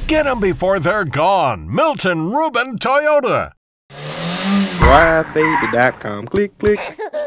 Get them before they're gone. Milton, Ruben, Toyota. DriveBaby.com. Click, click.